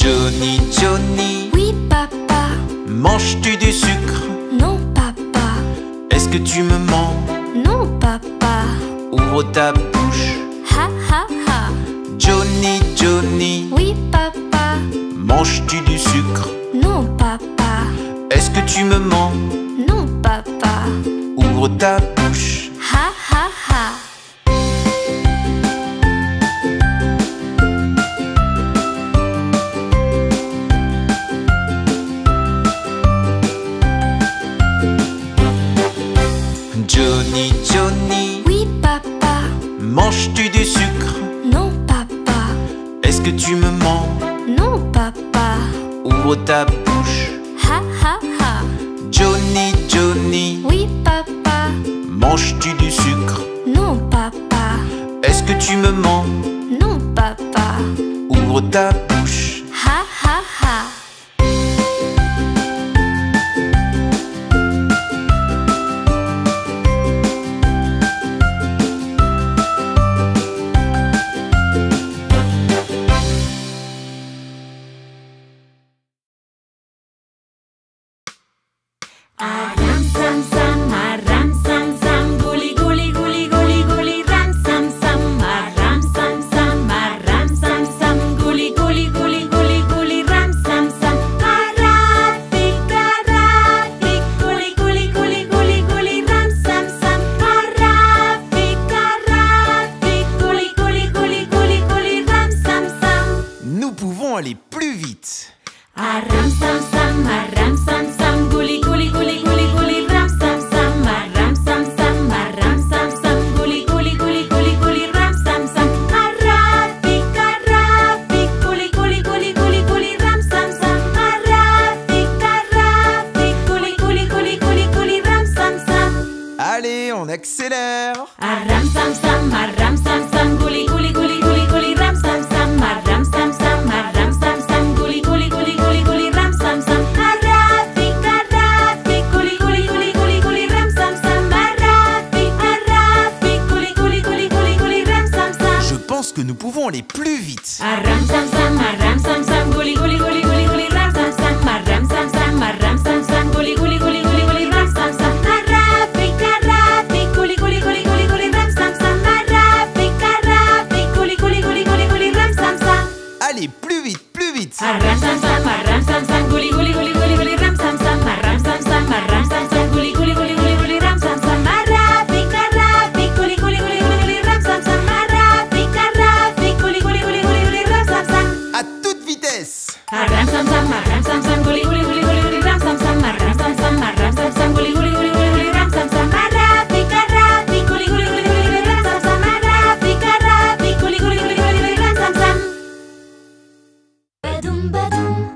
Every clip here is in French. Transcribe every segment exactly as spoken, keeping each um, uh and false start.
Johnny, Johnny. Oui, papa. Manges-tu du sucre? Non, papa. Est-ce que tu me mens? Non, papa. Ouvre ta bouche. Ha, ha, ha. Johnny, Johnny. Oui, papa. Manges-tu du sucre? Non, papa. Est-ce que tu me mens? Non, papa. Ouvre ta bouche. Ha, ha, ha. Johnny, Johnny. Oui, papa. Manges-tu du sucre? Non, papa. Est-ce que tu me mens? Non, papa. Ouvre ta bouche. Ha, ha, ha. Johnny, Johnny. Oui, papa. Manges-tu du sucre? Non, papa. Est-ce que tu me mens? Non, papa. Ouvre ta bouche. Ha, ha, ha. Ram sam sam, ram sam sam, guli guli guli guli guli, ram sam sam, ram sam sam, ram sam sam, guli guli guli guli guli, ram sam sam. Arafi, arafi, guli guli guli guli guli, ram sam sam. Arafi, arafi, guli guli guli guli guli, ram sam sam. Nous pouvons aller plus vite. Ram sam sam, ram sam sam, guli guli guli guli guli, ram sam sam, ram sam sam, ram sam sam, guli guli guli guli guli, ram sam sam. Arafi, arafi, guli guli guli guli guli, ram sam sam. Arafi, arafi, guli guli guli guli guli, ram sam sam. Allez, on accélère. Ram sam sam, ram sam sam, guli guli guli guli guli, ram sam sam, ram sam sam, ram sam sam, guli guli guli guli guli, ram sam sam. Arafi, arafi, guli guli guli guli guli, ram sam sam. Arafi, arafi, guli guli guli guli guli, ram sam sam. Je pense que nous pouvons aller plus vite. Ram sam sam, ram sam sam, guli guli guli guli guli, ram sam sam. Ram sam sam, ram sam sam, guli guli guli guli guli, ram sam sam. Arafi, arafi, guli guli guli guli guli, ram sam sam. Arafi, arafi, guli guli guli guli guli, ram sam sam. Allez, plus vite, plus vite. Ram sam sam, ram sam sam, guli guli guli guli guli, ram sam sam. Ram sam sam, ram sam sam, guli guli guli guli guli, ram sam sam. Arafi, arafi, guli guli guli guli guli, ram sam sam. Arafi, arafi, guli guli guli guli guli, ram sam sam. À toute vitesse. Ram sam sam, ram sam sam, guli guli guli guli guli, ram sam sam. Ram sam sam, ram sam sam, guli guli guli guli guli, ram sam sam. Arafi, arafi, guli guli guli guli guli, ram sam sam. Arafi, arafi, guli guli guli guli guli, ram sam sam. Badoum, badoum.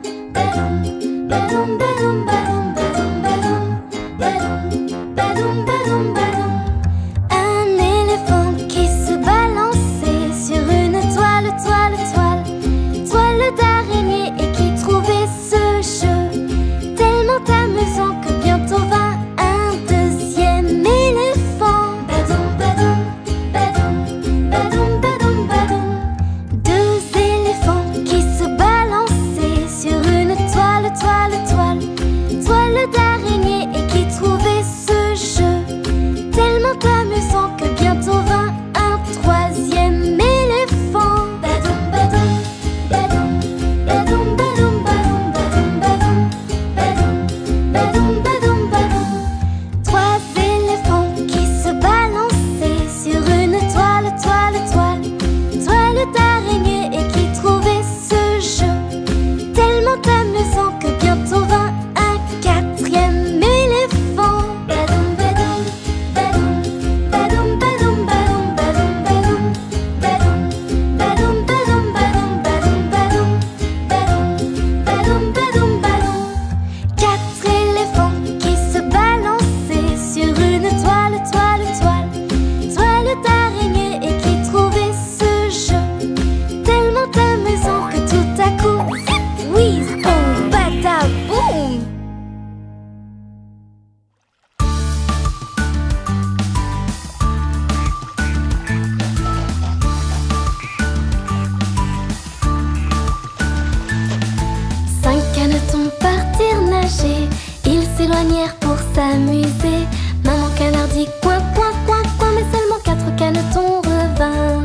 s'éloignèrent pour s'amuser. Maman canard dit coin, coin, coin, coin, mais seulement quatre canetons revinrent.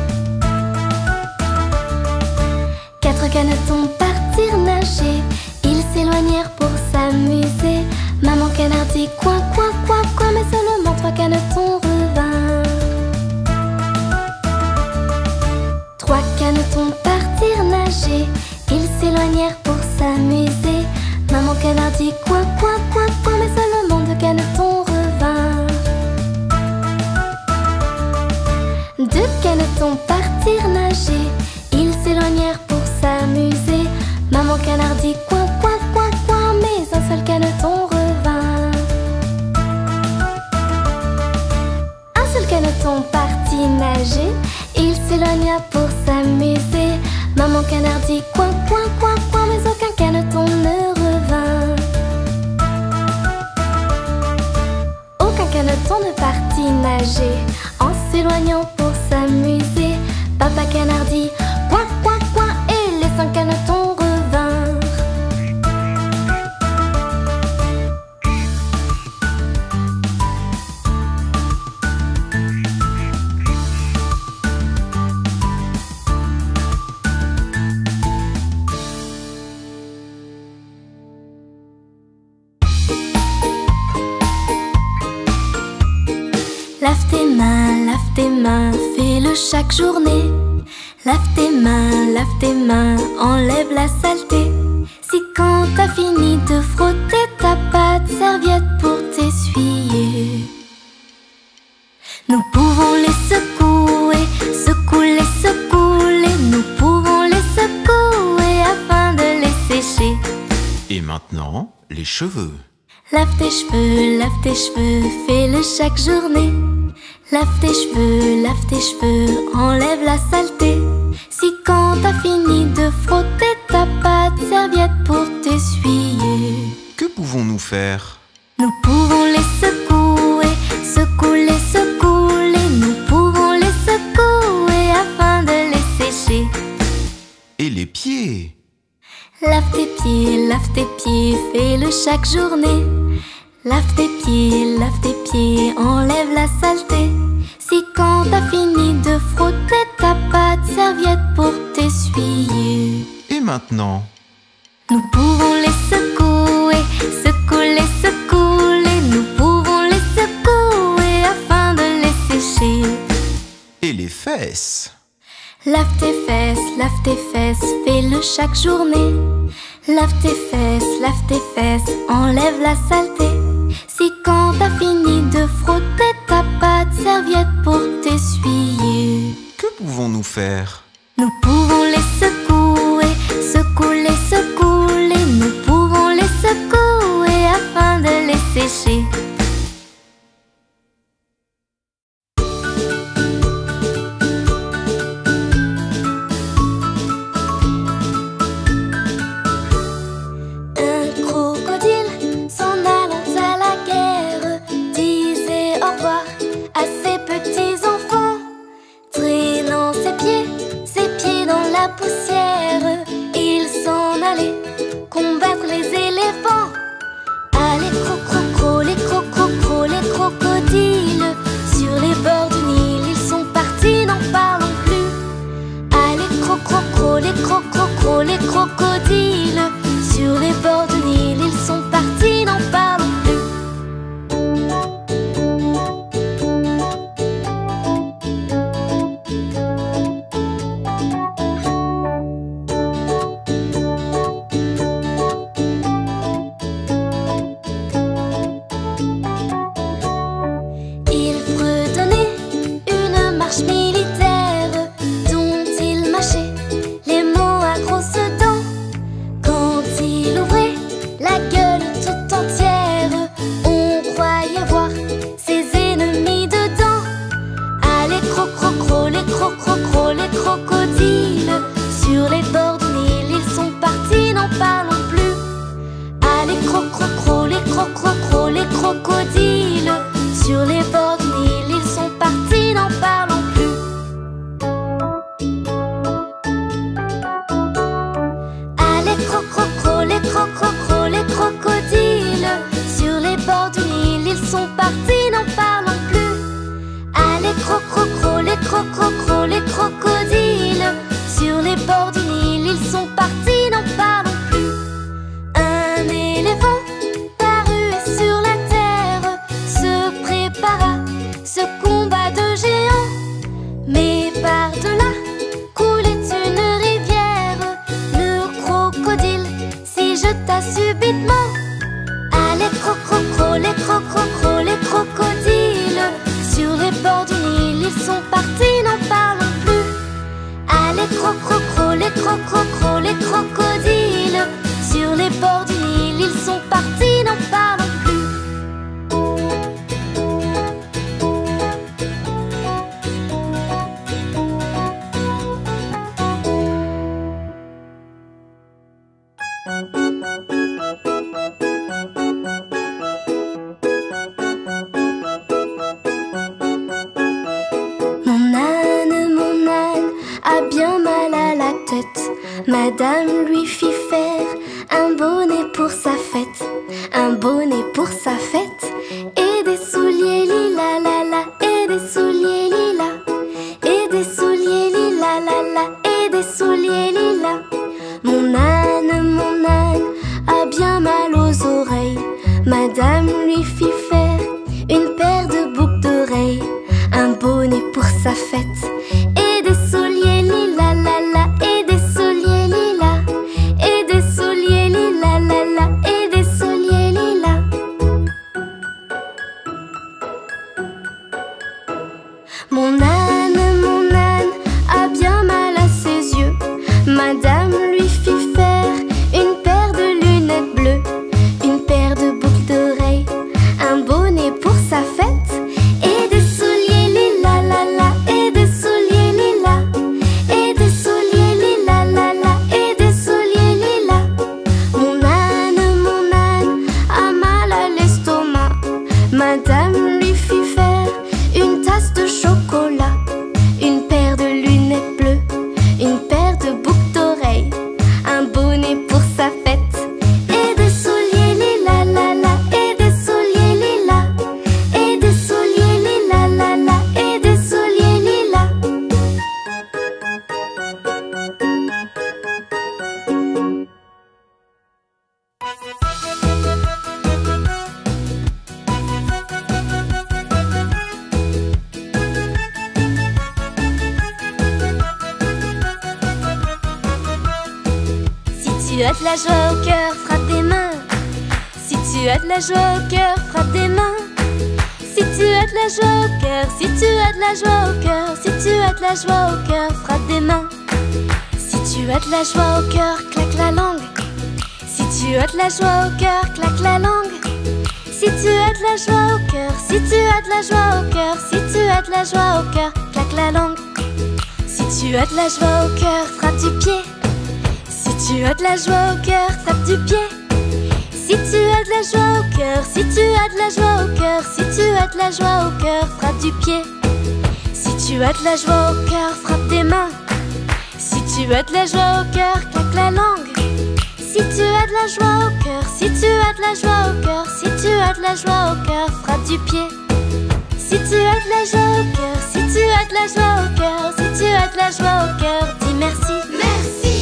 Quatre canetons partirent nager. Ils s'éloignèrent pour s'amuser. Maman canard dit coin, coin, coin, coin, mais seulement trois canetons revinrent. Trois canetons partirent nager. Ils s'éloignèrent pour s'amuser. Maman canard dit coin, coin, coin, coin, mais seulement deux canetons revinrent. Deux canetons partirent nager. Ils s'éloignèrent pour s'amuser. Maman canard dit coin, coin, coin, coin, mais un seul caneton revint. Un seul caneton partit nager. Il s'éloigna pour s'amuser. Maman canard dit coin, coin, coin, coin, mais aucun caneton ne revint. Aucun caneton ne partit nager. En s'éloignant pour s'amuser, Papa canard dit coin, coin, coin, et les cinq canetons revinrent. Lave tes mains, lave tes mains, fais-le chaque journée. Lave tes mains, lave tes mains, enlève la saleté. Si quand t'as fini de frotter, t'as pas de serviette pour t'essuyer, nous pouvons les secouer, secouer, secouer. Nous pouvons les secouer afin de les sécher. Et maintenant, les cheveux. Lave tes cheveux, lave tes cheveux, fais-le chaque journée. Lave tes cheveux, lave tes cheveux, enlève la saleté. Si quand t'as fini de frotter, t'as pas de serviette pour t'essuyer, Que pouvons-nous faire? nous pouvons les secouer, secouer, secouer. Nous pouvons les secouer afin de les sécher. Et les pieds? Lave tes pieds, lave tes pieds, fais-le chaque journée. Lave tes pieds, lave tes pieds, enlève la saleté. Si quand t'as fini de frotter, t'as pas de serviette pour t'essuyer, Et maintenant? nous pouvons les secouer, secouer, secouer. Nous pouvons les secouer afin de les sécher. Et les fesses? Lave tes fesses, lave tes fesses, fais-le chaque journée. Lave tes fesses, lave tes fesses, enlève la saleté. Si quand t'as fini de frotter, t'as pas de serviette pour t'essuyer, Que pouvons-nous faire? nous pouvons les secouer, secouer, secouer. Nous pouvons les secouer afin de les sécher. Un crocodile s'en allant à la guerre disait au revoir à ses petits enfants, traînant ses pieds, ses pieds dans la poussière. Il s'en allait combattre les éléphants. Allez, cro-cro-cro, les cro-cro-cro, les crocodiles, sur les bords du Nil, ils sont partis, n'en parlons plus. Allez, cro-cro-cro, les cro-cro-cro, les crocodiles, sur les bords du Nil, ils sont partis, n'en parlons plus. les crocrocros, les crocrocros, les crocodiles. Sur les bords du Nil, ils sont partis, n'en parlons plus. Madame lui fit faire un bonnet pour sa fête, un bonnet pour sa fête, et des souliers lilas la la, et des souliers lilas, et des souliers lilas la la, et des souliers lilas. Mon âne, mon âne a bien mal aux oreilles. Madame lui fit faire une paire de boucles d'oreilles, un bonnet pour sa fête, et des souliers lilas la la, et des souliers lilas, et des souliers lilas la la, et des souliers lilas. Mon âne, mon âne a bien mal à ses yeux. Madame lui fit faire une paire de lunettes bleues, une paire de boucles d'oreilles, un bonnet pour sa fête, et des souliers lilas la la, et des souliers lilas, et des souliers lilas la la, et des souliers lilas. Mon âne, mon âne a mal à l'estomac. Madame lui fit faire une tasse de chocolat, une paire de lunettes bleues, une paire de boucles d'oreilles, un bonnet pour sa fête, et des souliers lilas la la, et des souliers lilas, et des souliers lilas la la, et des souliers lilas. Si tu as de la joie au cœur, frappe des mains. Si tu as de la joie au cœur, frappe des mains. Si tu as de la joie au cœur, si tu as de la joie au cœur, si tu as de la joie au cœur, frappe des mains. Si tu as de la joie au cœur, claque la langue. Si tu as de la joie au cœur, claque la langue. Si tu as de la joie au cœur, si tu as de la joie au cœur, si tu as de la joie au cœur, claque la langue. Si tu as de la joie au cœur, frappe du pied. Si tu as de la joie au cœur, tape du pied. Si tu as de la joie au cœur, si tu as de la joie au cœur, si tu as de la joie au cœur, frappe du pied. Si tu as de la joie au cœur, frappe des mains. Si tu as de la joie au cœur, claque la langue. Si tu as de la joie au cœur, si tu as de la joie au cœur, si tu as de la joie au cœur, frappe du pied. Si tu as de la joie au cœur, si tu as de la joie au cœur, si tu as de la joie au cœur, dis merci. Merci.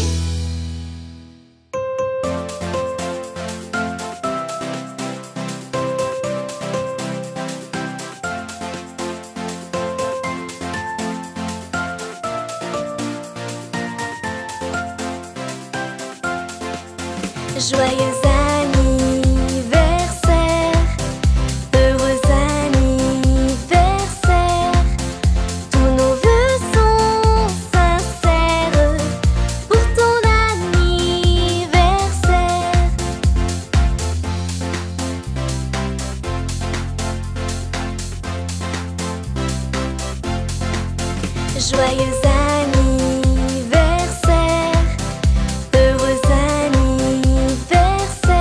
Joyeux anniversaire, heureux anniversaire. Tous nos vœux sont sincères pour ton anniversaire. Joyeux anniversaire, heureux anniversaire.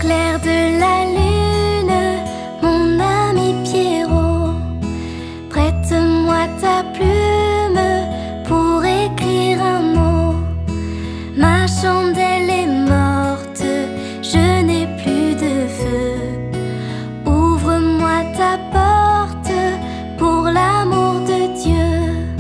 clair de la lune, mon ami Pierrot, prête-moi ta plume pour écrire un mot. Ma chandelle est morte, je n'ai plus de feu. Ouvre-moi ta porte pour l'amour de Dieu.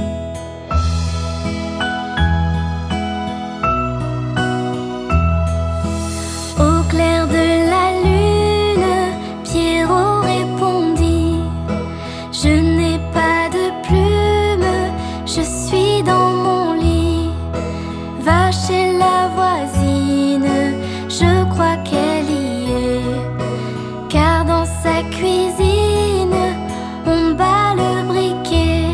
Au clair de la lune, Pierrot répondit: je n'ai pas de plume, je suis dans mon lit. Va chez la voisine, je crois qu'elle y est, car dans sa cuisine, on bat le briquet.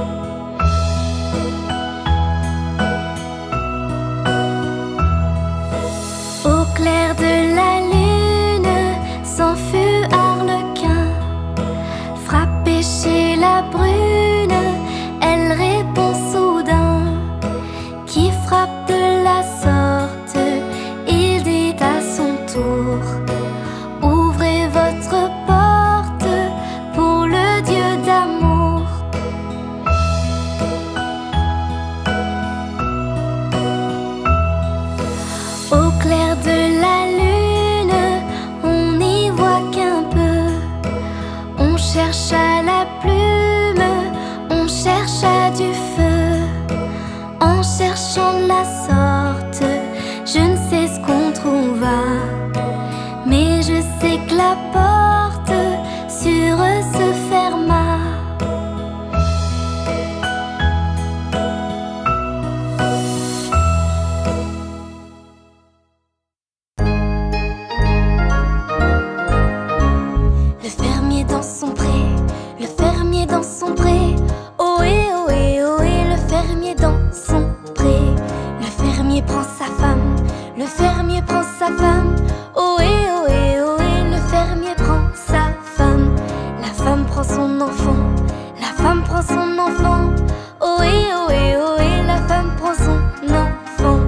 Au clair de la lune, s'en fut Arlequin. Frappé chez la brune, elle répond soudain: qui frappe de la sorte? Il dit à son tour: ouvrez votre porte pour le Dieu d'amour. Au clair de la lune, on n'y voit qu'un peu. On cherche à la plume, on cherche à du feu. En cherchant de la sorte, je ne sais ce qu'on trouva, mais je sais que la porte sur eux se ferma. Le fermier dans son pré, le fermier dans son pré. Ohé, ohé, ohé, le fermier dans son pré. Le fermier prend sa femme, le fermier prend sa femme. Ohé, ohé, ohé, le fermier prend sa femme. La femme prend son enfant, la femme prend son enfant. Ohé, ohé, ohé, la femme prend son enfant.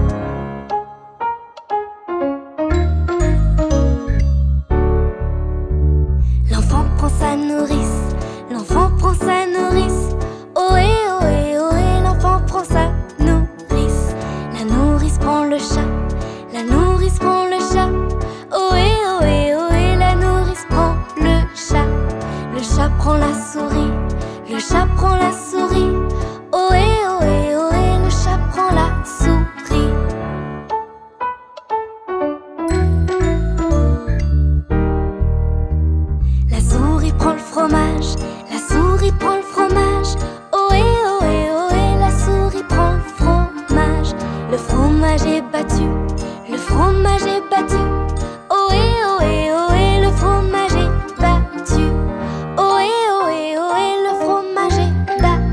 L'enfant prend sa nourrice, l'enfant prend sa nourrice. Ohé, ohé, ohé, l'enfant prend sa nourrice. La nourrice prend le chat, la nourrice prend le chat. Ohé, ohé, ohé, la nourrice prend le chat. Le chat prend la souris, le chat prend la souris. Ohé, ohé, ohé, le chat prend la souris. La souris prend le fromage, la souris prend le fromage. Ohé, ohé, ohé, la souris prend le fromage. Le fromage est battu, le fromage est battu. Ohé, ohé, ohé, le fromage est battu. Ohé, ohé, ohé, le fromage est battu.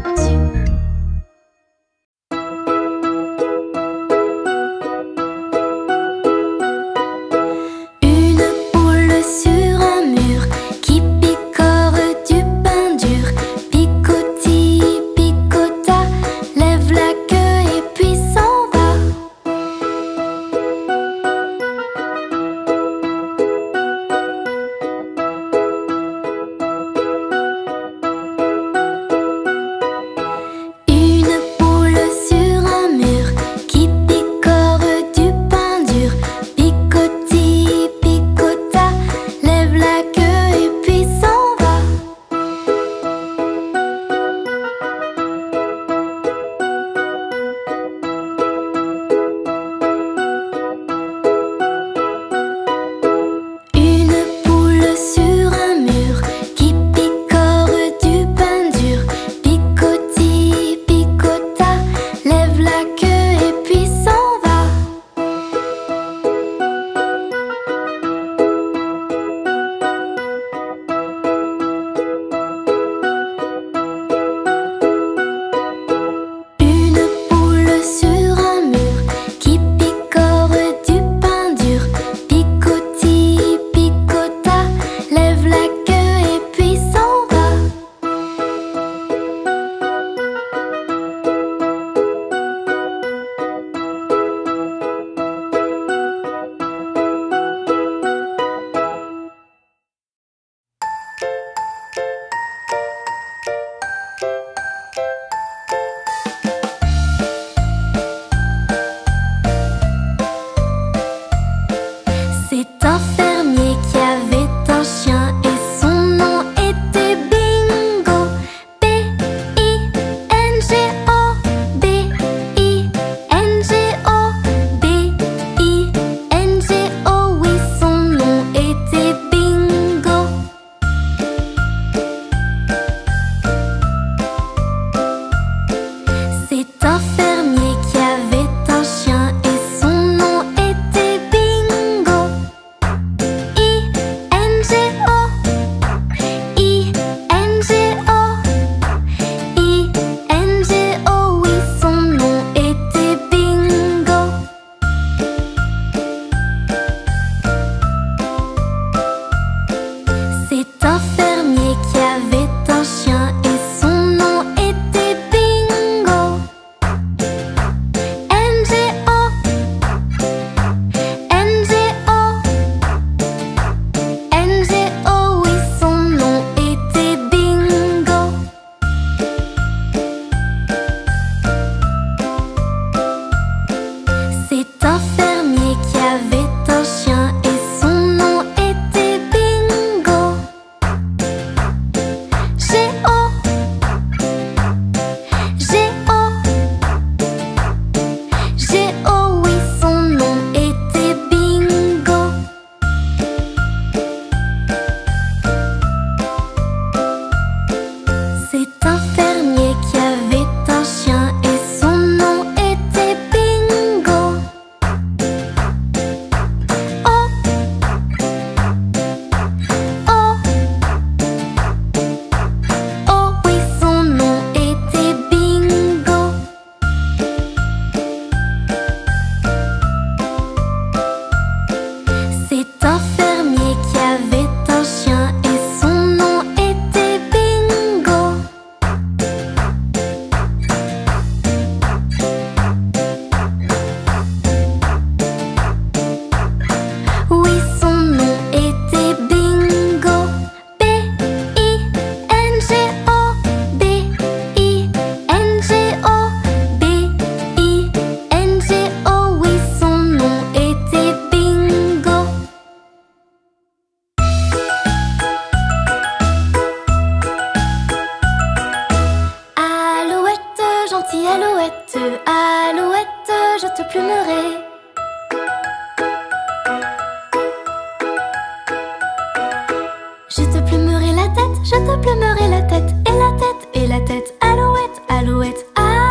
Je te plumerai la tête, je te plumerai la tête, et la tête, et la tête. Alouette, alouette, ah.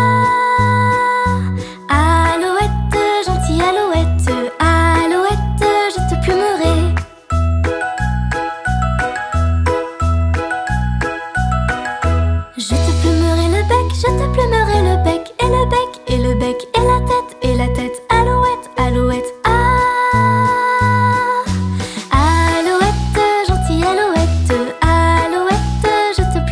Alouette, gentille alouette, alouette, je te plumerai. Je te plumerai le bec, je te plumerai le bec, et le bec, et le bec, et la tête, et la tête. Alouette, alouette, ah. Alouette, gentille alouette, alouette, je te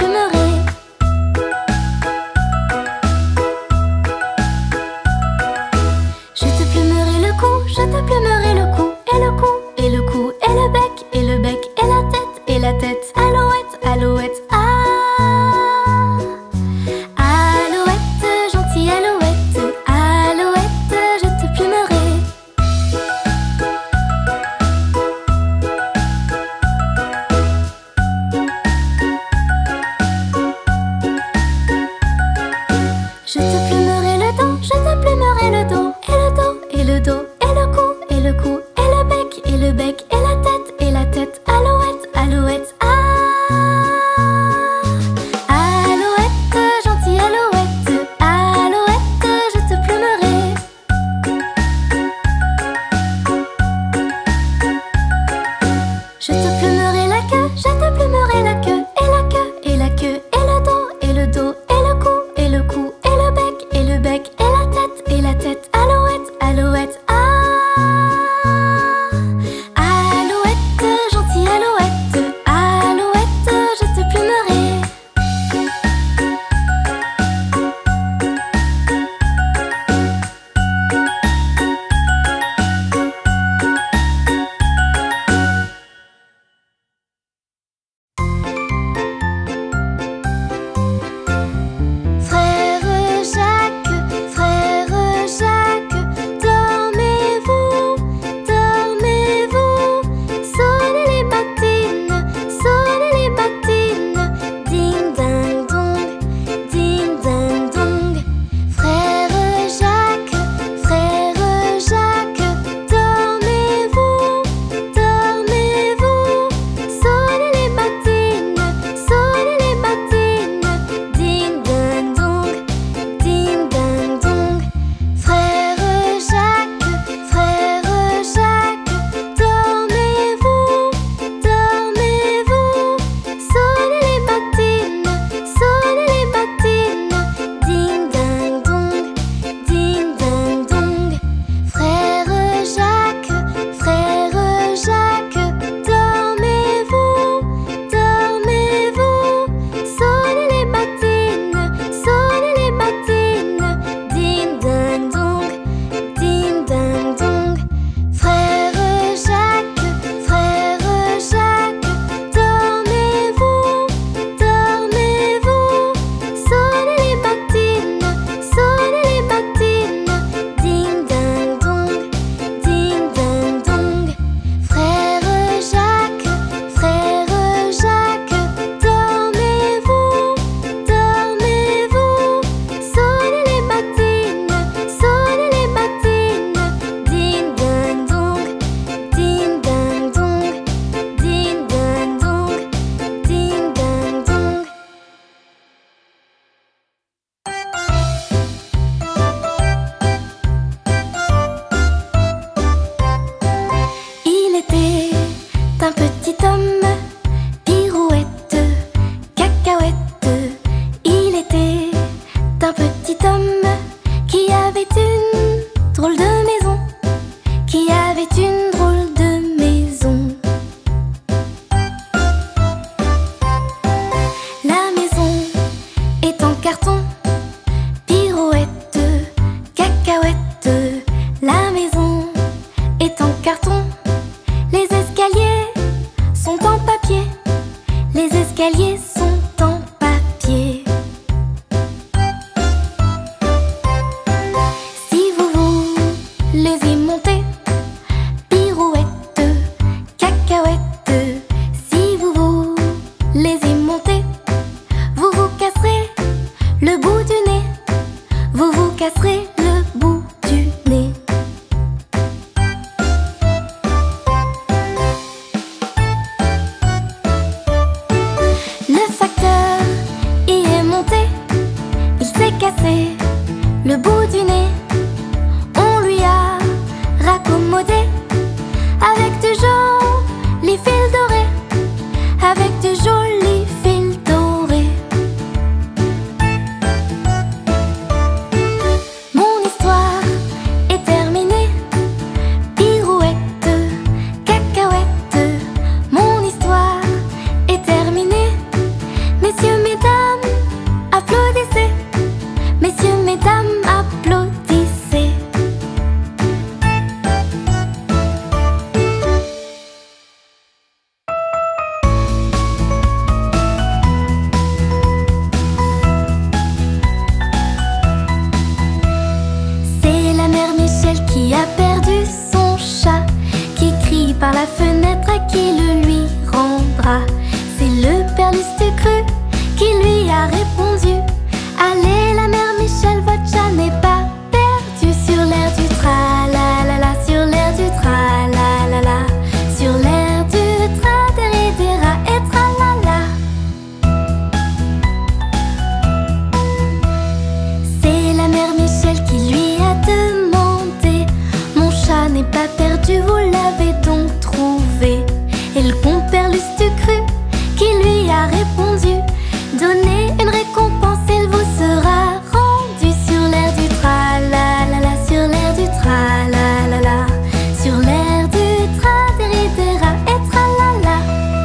n'est pas perdu, vous l'avez donc trouvé. Et le compère Lustucru qui lui a répondu: donnez une récompense, elle vous sera rendue. Sur l'air du tra-la-la-la, sur l'air du tra-la-la-la, sur l'air du tra-déridéra et tra-la-la.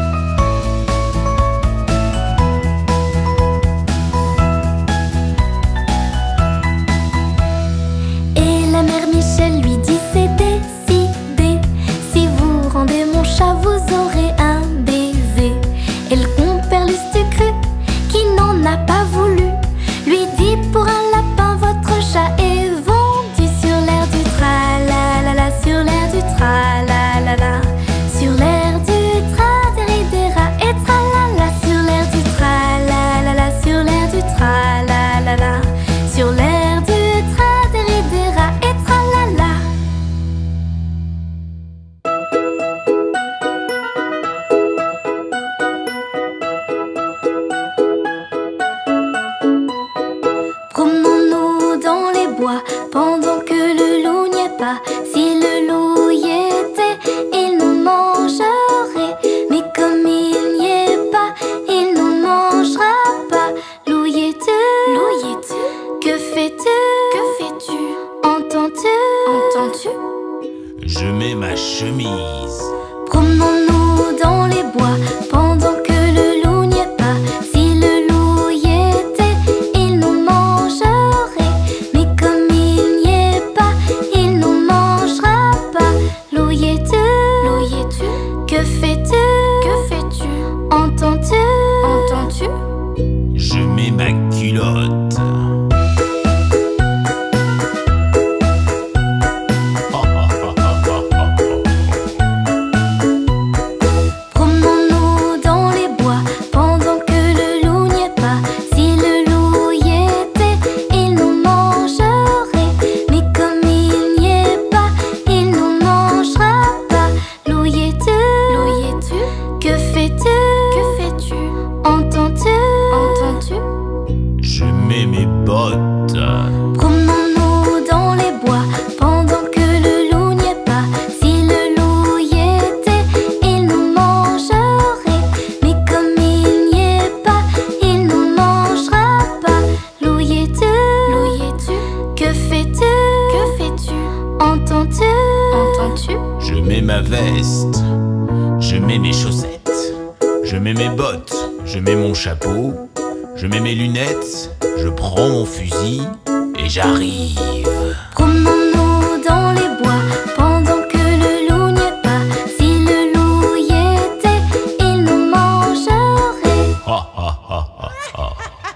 Et la mère Michel lui dit: c'est décidé, si vous rendez mon chat, vous aurez un baiser. Et le compère Lustucru, qui n'en a pas voulu, lui dit: pour un lapin, votre chat est vendu. Sur l'air du tra-la-la-la, sur l'air du tra-la-la-la, sur l'air du tra-déridéra et tra-la-la, sur l'air du tra-la-la-la, sur l'air du tra-la-la-la, sur l'air du tra-déridéra et tra-la-la. Promenons-nous dans les bois pendant que le loup n'y est pas. Si le loup y était, il nous mangerait. Mais comme il n'y est pas, il nous mangera pas. Loup y es-tu? Loup y es-tu? Que fais-tu? Que fais-tu? Entends-tu? Entends-tu? Je mets ma chemise. Promenons-nous dans les bois pendant que le loup n'y est pas. Si le loup y était, il nous mangerait. Mais comme il n'y est pas, il nous mangera pas. Loup y es-tu? Loup y es-tu? Que fais-tu? Que fais-tu? Entends-tu? Entends-tu? Je mets ma culotte. Promenons-nous dans les bois pendant que le loup n'y est pas. Si le loup y était, il nous mangerait. Mais comme il n'y est pas, il nous mangera pas. Loup y es-tu? Loup y es-tu? Que fais-tu? Que fais-tu? Entends-tu? Entends-tu? Je mets mes bottes. Promenons-nous dans les bois pendant que le loup n'y est pas. Si le loup y était, il nous mangerait. Mais comme il n'y est pas, il nous mangera pas. Loup y es-tu? Loup y es-tu? Que fais-tu? Que fais-tu? Entends-tu? Entends-tu? Je mets ma veste. Je mets mes chaussettes. Je mets mes bottes. Je mets mon chapeau. Je mets mes lunettes. Je prends mon fusil et j'arrive. Promenons-nous dans les bois pendant que le loup n'y est pas. Si le loup y était, il nous mangerait. Ha ha ha ha ha.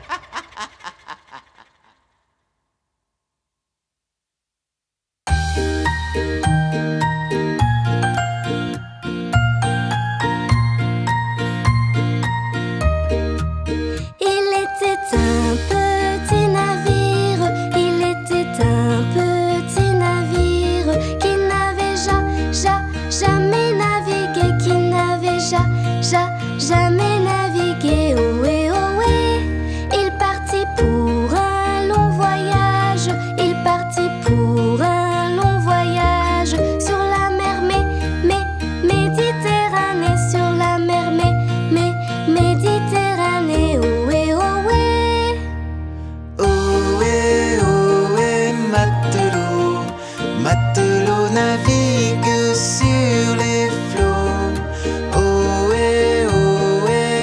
Il était un petit navire, il était un petit navire qui n'avait ja, ja, jamais navigué, qui n'avait ja, ja, jamais navigué. Ohé, ohé, il partit pour un long voyage, il partit pour un long voyage sur la mer Mé, Mé, Méditerranée, sur la mer Mé, Mé, Méditerranée. Ohé, ohé. Ohé, ohé, matelot, matelot navigue sur les flots. Ohé, ohé,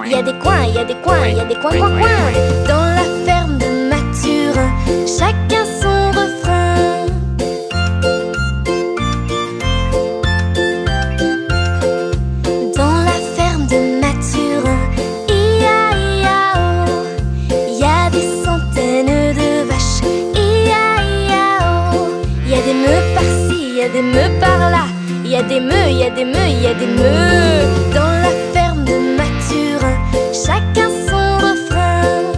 Il y a des coins, il y a des coins, il y a des coins, coins, coins. Dans la ferme de Mathurin, chacun son refrain. Dans la ferme de Mathurin, I A I A O, il y a des centaines de vaches. I A I A O, il y a des meux par-ci, il y a des meux par-là. Il y a des meux, il y a des meux, il y a des meux. Dans la ferme de Mathurin, chacun son refrain.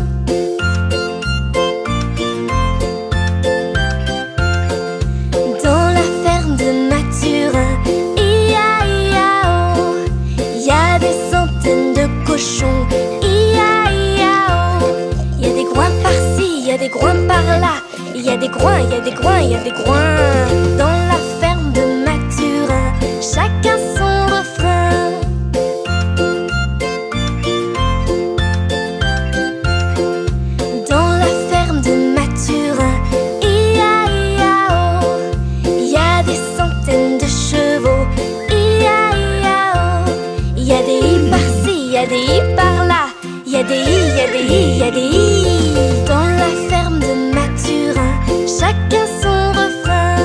Dans la ferme de Mathurin, I A I A O, il y a des centaines de cochons. I A I A O, il y a des groins par-ci, il y a des groins par-là. Il y a des groins, il y a des groins, il y a des groins. Dans la ferme de Mathurin, chacun son refrain. Dans la ferme de Mathurin, I A I A O, il y a des centaines de chevaux. I A I A O, il y a des i par-ci, il y a des i par-là. Il y a des i, il y a des i, il y a des i. Dans la ferme de Mathurin, chacun son refrain.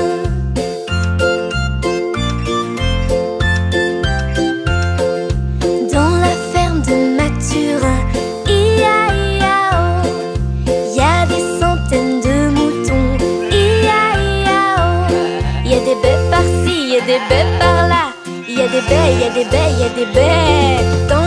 Dans la ferme de Mathurin, I A I A O, il y a des centaines de moutons. I A I A O, il y a des baies par-ci, il y a des baies par-là. Il y a des baies, il y a des baies, il y a des baies. Dans